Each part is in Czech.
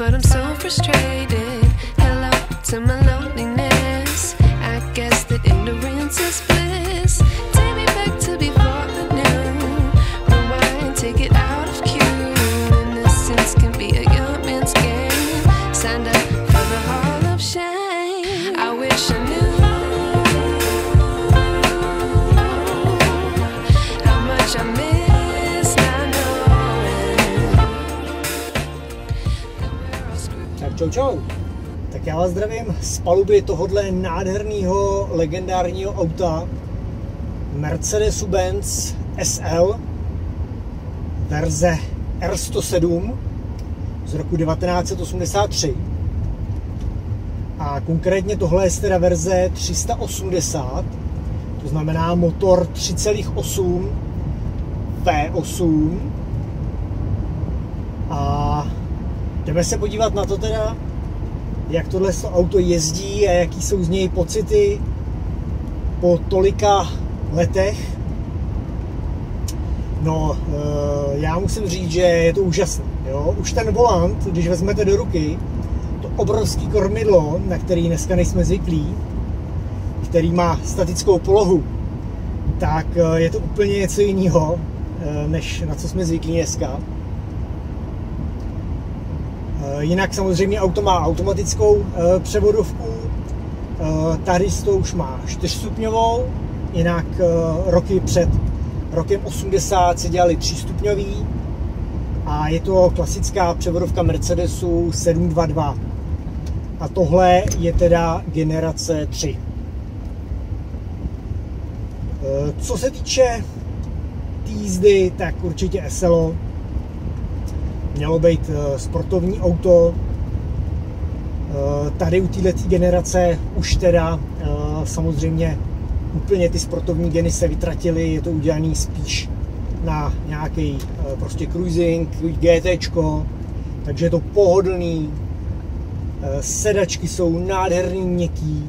but I'm so frustrated. Hello to my loneliness. I guess that ignorance is bliss. Take me back to before the noon. Rewind, take it out of cue. Innocence can be a young man's game. Signed up for the hall of shame. I wish I knew how much I miss not knowing that we're all screwed. Tak čau. Tak já vás zdravím z paluby tohodle nádherného legendárního auta Mercedes-Benz SL verze R107 z roku 1983. A konkrétně tohle je teda verze 380, to znamená motor 3,8 V8. A jdeme se podívat na to teda, jak tohle auto jezdí a jaký jsou z něj pocity po tolika letech. No, já musím říct, že je to úžasné. Jo? Už ten volant, když vezmete do ruky, to obrovský kormidlo, na který dneska nejsme zvyklí, který má statickou polohu, tak je to úplně něco jiného, než na co jsme zvyklí dneska. Jinak samozřejmě auto má automatickou převodovku, tady to už má 4stupňovou, jinak roky před rokem 80 se dělali 3stupňový a je to klasická převodovka Mercedesu 722. A tohle je teda generace 3. Co se týče jízdy, tak určitě SL mělo být sportovní auto. Tady u této generace už teda samozřejmě úplně ty sportovní geny se vytratily, je to udělané spíš na nějaký prostě cruising, GTčko, takže je to pohodlný, sedačky jsou nádherný, měkký.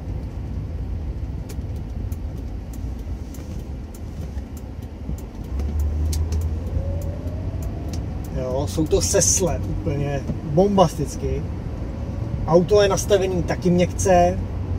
Jo, jsou to sesle úplně bombasticky. Auto je nastavený taky měkce,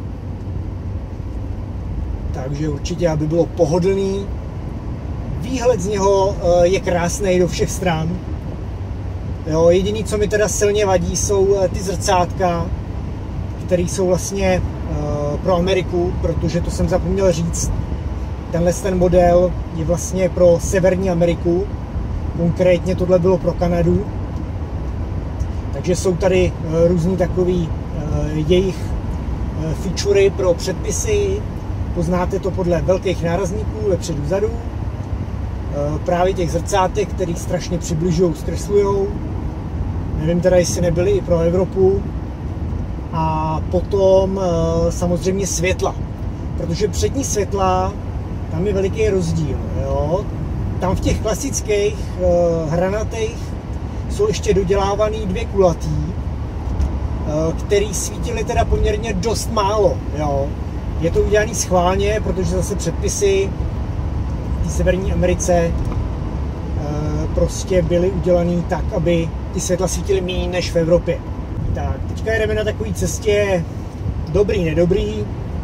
takže určitě, aby bylo pohodlný. Výhled z něho je krásný do všech stran. Jo, jediné, co mi teda silně vadí, jsou ty zrcátka, které jsou vlastně pro Ameriku, protože to jsem zapomněl říct. Ten model je vlastně pro Severní Ameriku, konkrétně tohle bylo pro Kanadu. Takže jsou tady různý takový jejich featurey pro předpisy. Poznáte to podle velkých nárazníků vepředu, vzadu. Právě těch zrcátek, který strašně přibližují, zkreslujou. Nevím teda, jestli nebyly i pro Evropu. A potom samozřejmě světla. Protože přední světla, tam je veliký rozdíl. Jo? Tam v těch klasických hranatých jsou ještě dodělávaný dvě kulatý, který svítily teda poměrně dost málo. Jo? Je to udělané schválně, protože zase předpisy v Severní Americe prostě byly udělané tak, aby ty světla svítily méně než v Evropě. Tak, teďka jdeme na takové cestě dobrý, nedobrý.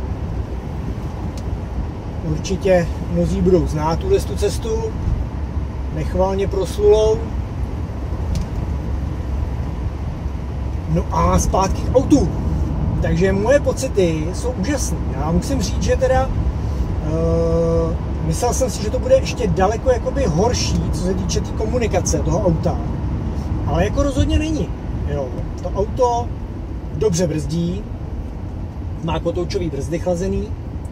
Určitě mnozí budou znát tu cestu, nechvalně proslulou. No a zpátky k autu. Takže moje pocity jsou úžasné. Já musím říct, že teda myslel jsem si, že to bude ještě daleko jakoby horší, co se týče té komunikace toho auta. Ale jako rozhodně není. Jo. To auto dobře brzdí, má kotoučový brzdy chlazený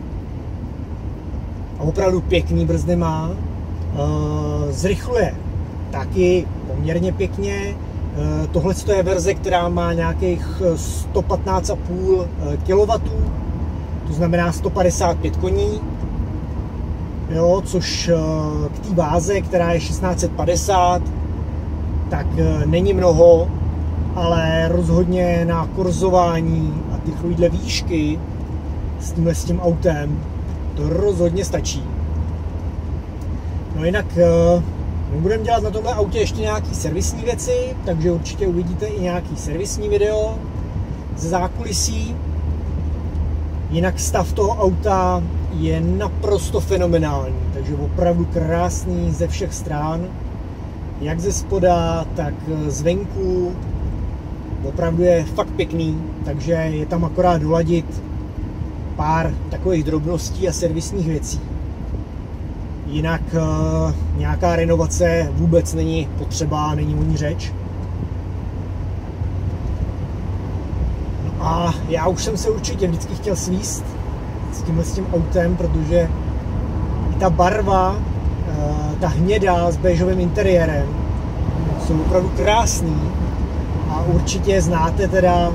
a opravdu pěkný brzdy má. Zrychluje taky poměrně pěkně. Tohle je verze, která má nějakých 115,5 kW, to znamená 155 koní, jo, což k té váze, která je 1650, tak není mnoho, ale rozhodně na korzování a tyhle výšky s tím autem to rozhodně stačí. No jinak My budeme dělat na tomhle autě ještě nějaký servisní věci, takže určitě uvidíte i nějaký servisní video ze zákulisí. Jinak stav toho auta je naprosto fenomenální, takže opravdu krásný ze všech stran, jak ze spoda, tak zvenku. Opravdu je fakt pěkný, takže je tam akorát doladit pár takových drobností a servisních věcí. Jinak nějaká renovace vůbec není potřeba, není o ní řeč. No a já už jsem se určitě vždycky chtěl svíst s tím autem, protože ta barva, ta hnědá s béžovým interiérem jsou opravdu krásný a určitě znáte teda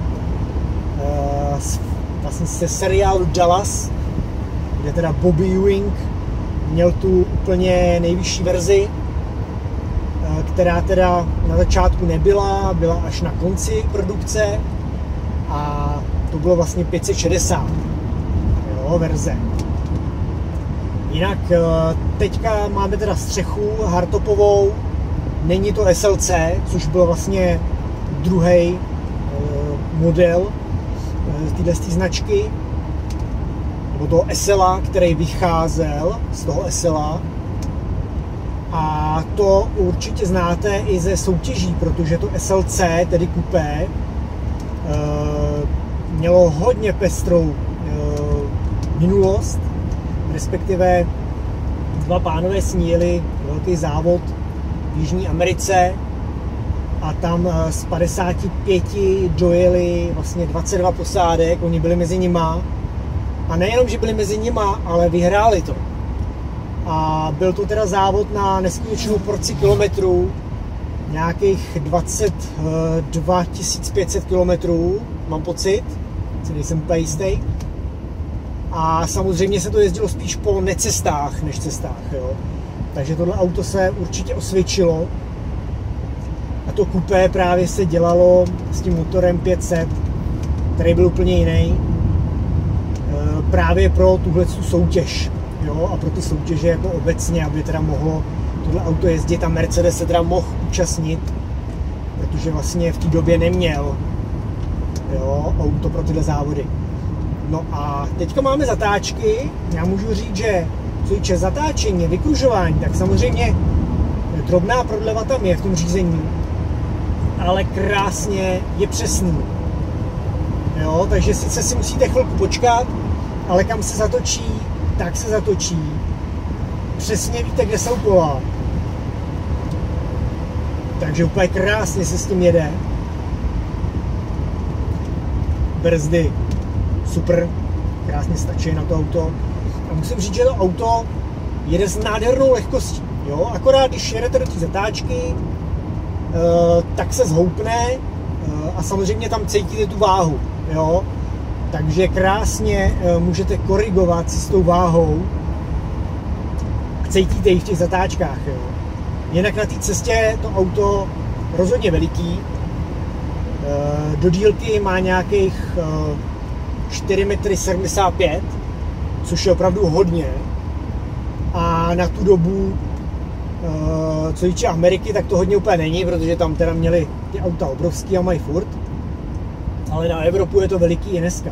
vlastně ze seriálu Dallas, kde teda Bobby Ewing měl tu úplně nejvyšší verzi, která teda na začátku nebyla, byla až na konci produkce a to bylo vlastně 560 verze. Jinak teďka máme teda střechu hardtopovou, není to SLC, což byl vlastně druhý model téhle značky, nebo toho SLA, který vycházel z toho SLA. A to určitě znáte i ze soutěží, protože to SLC, tedy kupé, mělo hodně pestrou minulost, respektive dva pánové sníjeli velký závod v Jižní Americe a tam z 55 dojeli vlastně 22 posádek, oni byli mezi nima. A nejenom, že byli mezi nima, ale vyhráli to. A byl to teda závod na neskutečnou porci kilometrů, nějakých 22 500 kilometrů, mám pocit, si nejsem úplně jistý. A samozřejmě se to jezdilo spíš po necestách než cestách, jo. Takže tohle auto se určitě osvědčilo. A to kupé právě se dělalo s tím motorem 500, který byl úplně jiný. Právě pro tuhle soutěž, jo, a pro ty soutěže jako obecně, aby teda mohlo tohle auto jezdit a Mercedes se teda mohl účastnit, protože vlastně v té době neměl, jo, auto pro tyhle závody. No a teďka máme zatáčky, já můžu říct, že co týče zatáčení, vykružování, tak samozřejmě drobná prodleva tam je v tom řízení, ale krásně je přesný. Jo, takže sice si musíte chvilku počkat, ale kam se zatočí, tak se zatočí. Přesně víte, kde jsou kola. Takže úplně krásně se s tím jede. Brzdy, super, krásně stačí na to auto. A musím říct, že to auto jede s nádhernou lehkostí. Jo? Akorát, když jedete do té zatáčky, tak se zhoupne a samozřejmě tam cítíte tu váhu. Jo? Takže krásně můžete korigovat si s tou váhou. Cítíte ji v těch zatáčkách. Jo? Jinak na té cestě to auto rozhodně veliký. Do dílky má nějakých 4,75 m, což je opravdu hodně. A na tu dobu, co týče Ameriky, tak to hodně úplně není, protože tam teda měli ty auta obrovský a mají furt. Ale na Evropu je to veliký i dneska.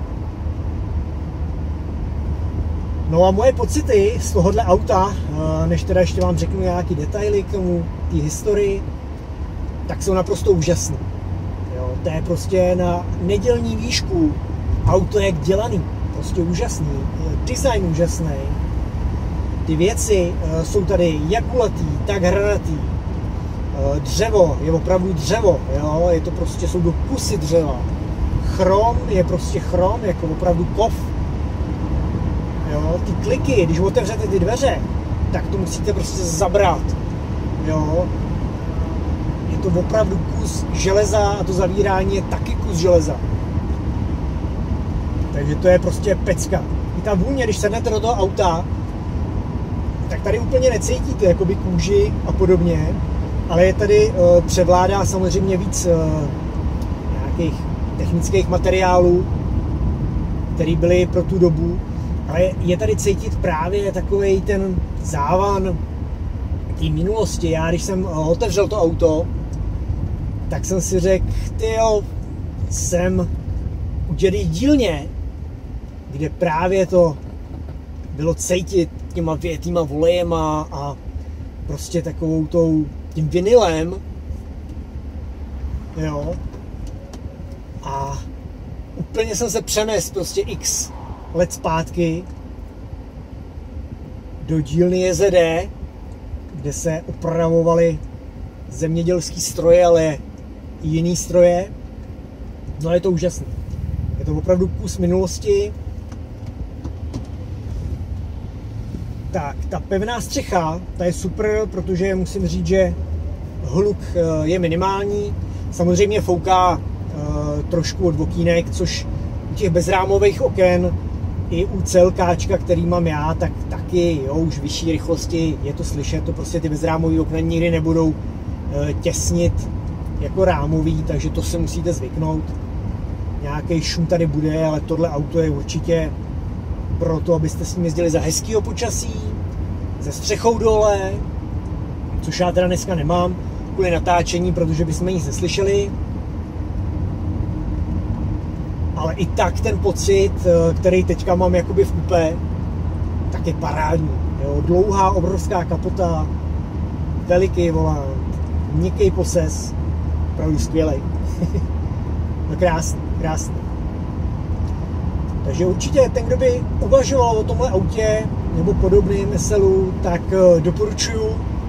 No a moje pocity z tohohle auta, než teda ještě vám řeknu nějaký detaily k tomu, té historii, tak jsou naprosto úžasný. Jo, to je prostě na nedělní výšku. Auto je dělaný, prostě úžasný, design úžasný. Ty věci jsou tady jak kulatý, tak hranatý. Dřevo je opravdu dřevo, jo? Je to prostě, jsou to kusy dřeva. Chrom je prostě chrom, jako opravdu kov. Jo? Ty kliky, když otevřete ty dveře, tak to musíte prostě zabrat. Jo? Je to opravdu kus železa a to zavírání je taky kus železa. Takže to je prostě pecka. I ta vůně, když sednete do toho auta, tak tady úplně necítíte jakoby kůži a podobně, ale je tady převládá samozřejmě víc nějakých technických materiálů, které byly pro tu dobu, ale je tady cítit právě takovej ten závan té minulosti. Já když jsem otevřel to auto, tak jsem si řekl, tyjo, jsem u dědy dílně, kde právě to bylo cítit těma větýma volejema a prostě takovou tím vinylem, jo. A úplně jsem se přenesl prostě x let zpátky do dílny JZD, kde se opravovaly zemědělské stroje, ale i jiný stroje. No je to úžasné. Je to opravdu kus minulosti. Tak, ta pevná střecha, ta je super, protože musím říct, že hluk je minimální. Samozřejmě fouká trošku od okýnek, což u těch bezrámových oken i u CLKčka, který mám já, tak taky, jo, už vyšší rychlosti je to slyšet, to prostě ty bezrámové okna nikdy nebudou těsnit jako rámový, takže to se musíte zvyknout. Nějaký šum tady bude, ale tohle auto je určitě proto, abyste s ním jezdili za hezkýho počasí, se střechou dole, což já teda dneska nemám, kvůli natáčení, protože bychom nic neslyšeli. Ale i tak ten pocit, který teďka mám jakoby v kupé, tak je parádní. Jo? Dlouhá, obrovská kapota, veliký volant, měkký poses, opravdu skvělej. No krásný, krásný. Takže určitě ten, kdo by uvažoval o tomhle autě nebo podobným SLu, tak doporučuju,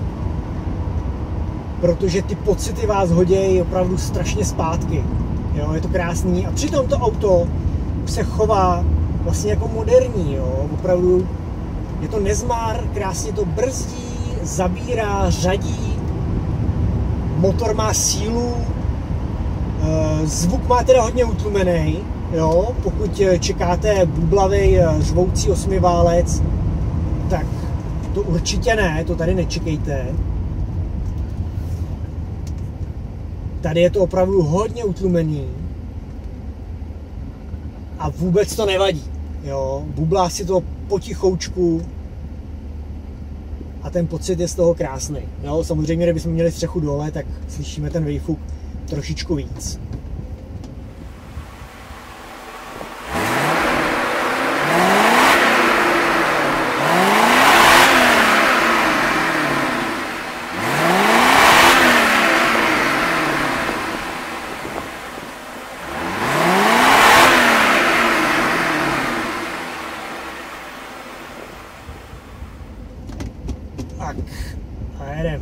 protože ty pocity vás hodějí opravdu strašně zpátky. Jo, je to krásný a přitom to auto už se chová vlastně jako moderní, jo, opravdu je to nezmar, krásně to brzdí, zabírá, řadí, motor má sílu, zvuk má teda hodně utlumený, jo, pokud čekáte bublavej řvoucí osmiválec, tak to určitě ne, to tady nečekejte. Tady je to opravdu hodně utlumený a vůbec to nevadí, jo, bublá si to potichoučku a ten pocit je z toho krásný, jo, samozřejmě, kdybychom měli střechu dole, tak slyšíme ten výfuk trošičku víc. Tak, a jedem.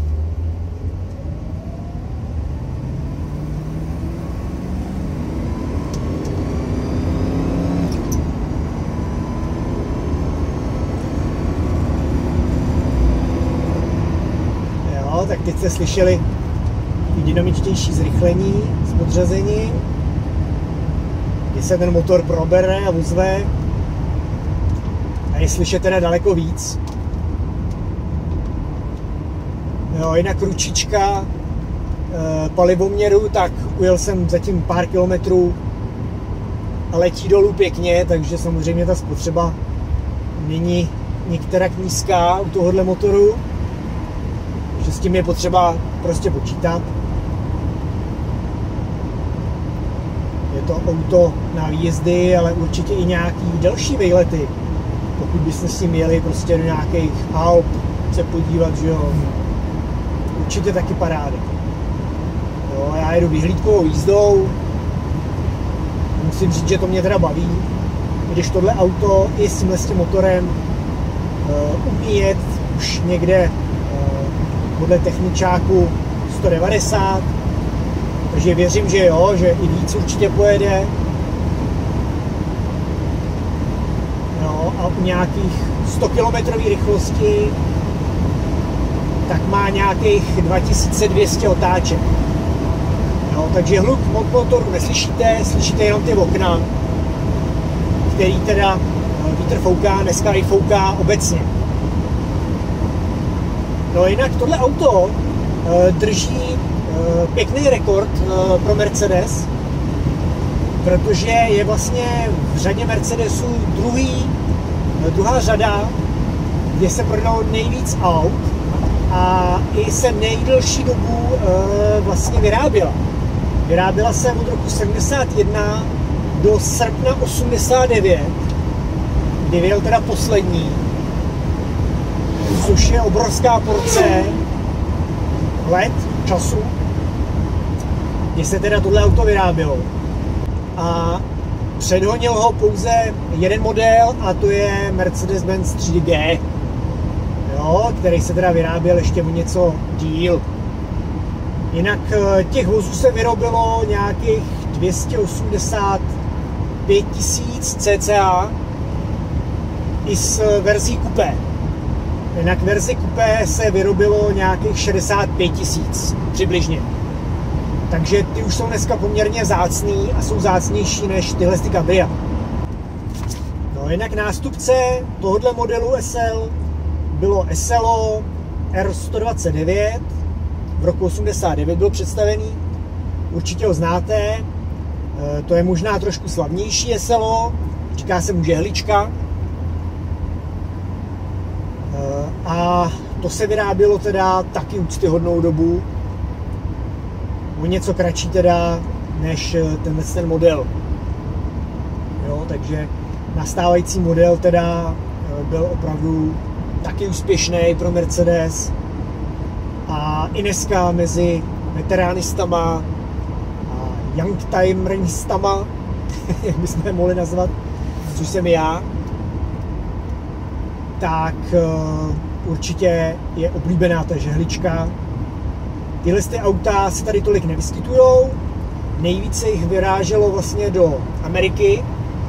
Jo, tak teď jste slyšeli dynamičtější zrychlení s podřazením, kdy se ten motor probere a ozve a je slyšet teda daleko víc. Jo, jinak ručička palivoměru, tak ujel jsem zatím pár kilometrů a letí dolů pěkně, takže samozřejmě ta spotřeba není některak nízká u tohohle motoru, že s tím je potřeba prostě počítat. Je to auto na výjezdy, ale určitě i nějaký delší výlety, pokud byste s tím jeli prostě do nějakých Alp se podívat, že jo. Určitě taky paráda. Jo, já jedu vyhlídkovou jízdou. Musím říct, že to mě teda baví. Když tohle auto i s tím motorem umí jet už někde podle techničáku 190. Takže věřím, že jo, že i víc určitě pojede. No, a u nějakých 100 km rychlosti tak má nějakých 2200 otáček. No, takže hluk motoru neslyšíte, slyšíte jenom ty okna, který teda vítr fouká, dneska i fouká obecně. No jinak tohle auto drží pěkný rekord pro Mercedes, protože je vlastně v řadě Mercedesů druhá řada, kde se prodalo nejvíc aut a i se nejdelší dobu vlastně vyráběla. Vyráběla se od roku 71 do srpna 89, kdy vyjel teda poslední, což je obrovská porce let, času, kdy se teda tohle auto vyrábělo. A předhonil ho pouze jeden model a to je Mercedes-Benz 3G, jo, který se teda vyráběl ještě o něco díl. Jinak těch vozů se vyrobilo nějakých 285 000 cca i s verzí coupé. Jinak verzi coupé se vyrobilo nějakých 65 000 přibližně. Takže ty už jsou dneska poměrně vzácný a jsou vzácnější než tyhle ty Cabria. No jinak nástupce tohohle modelu SL bylo SLO R129, v roku 89 byl představený, určitě ho znáte, to je možná trošku slavnější SLO, říká se mu žehlička. A to se vyrábělo teda taky úctyhodnou dobu, o něco kratší teda než ten model. Jo, takže nastávající model teda byl opravdu taky úspěšný pro Mercedes a i dneska mezi veteránistama a youngtimeristama, jak bychom je mohli nazvat, což jsem já, tak určitě je oblíbená ta žehlička. Tyhle ty auta se tady tolik nevyskytujou, nejvíce jich vyráželo vlastně do Ameriky,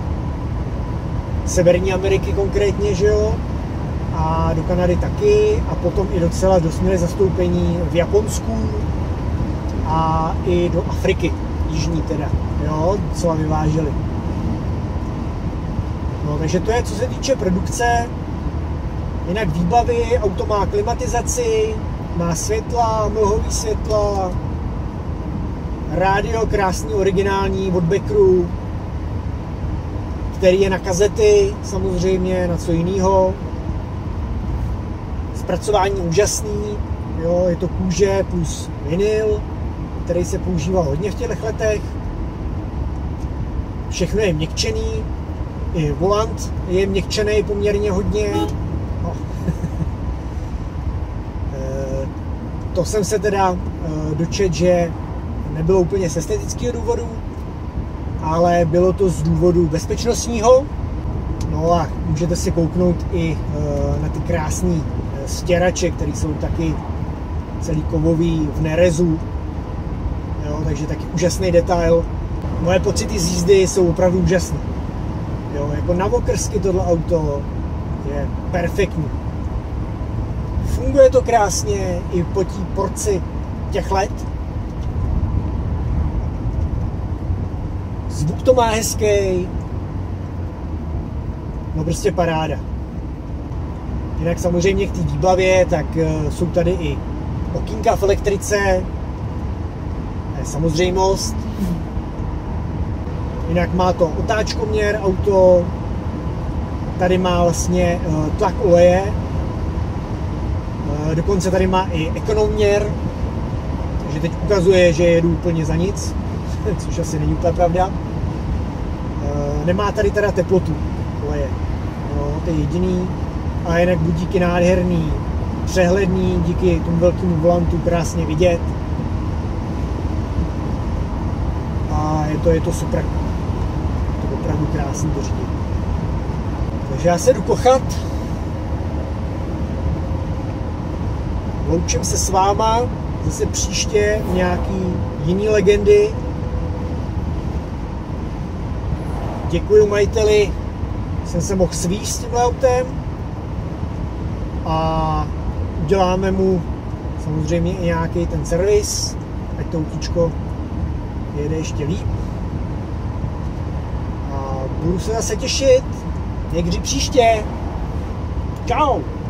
Severní Ameriky konkrétně, že jo, a do Kanady taky, a potom i docela dost měli zastoupení v Japonsku a i do Afriky, jižní teda, jo, docela vyváželi. No, takže to je, co se týče produkce. Jinak výbavy, auto má klimatizaci, má světla, mlhový světla, rádio krásný, originální od Beckeru, který je na kazety, samozřejmě, na co jinýho. Zpracování úžasný, jo, je to kůže plus vinyl, který se používal hodně v těch letech. Všechno je měkčený, i volant je měkčený poměrně hodně. No. To jsem se teda dočetl, že nebylo úplně z estetického důvodu, ale bylo to z důvodu bezpečnostního. No a můžete si kouknout i na ty krásné stěrače, které jsou taky celý kovový v nerezu. Jo, takže taky úžasný detail. Moje pocity z jízdy jsou opravdu úžasné. Jo, jako na okrsky tohle auto je perfektní. Funguje to krásně i po té porci těch let. Zvuk to má hezký. No prostě paráda. Jinak samozřejmě k té výbavě, tak jsou tady i okýnka v elektrice. To je samozřejmost. Jinak má to otáčkoměr auto. Tady má vlastně tlak oleje. Dokonce tady má i ekonomměr. Takže teď ukazuje, že jedu úplně za nic. Což asi není úplně pravda. Nemá tady teda teplotu oleje. Jo, to je jediný. A jinak budíky nádherný, přehledný, díky tomu velkému volantu krásně vidět. A je to super. To je opravdu krásný to řídit. Takže já se jdu kochat. Loučím se s váma. Zase příště nějaký jiný legendy. Děkuji majiteli, jsem se mohl svízt s tímhle autem a uděláme mu samozřejmě i nějaký ten servis, ať to autíčko jede ještě líp. A budu se zase těšit někdy příště. Čau!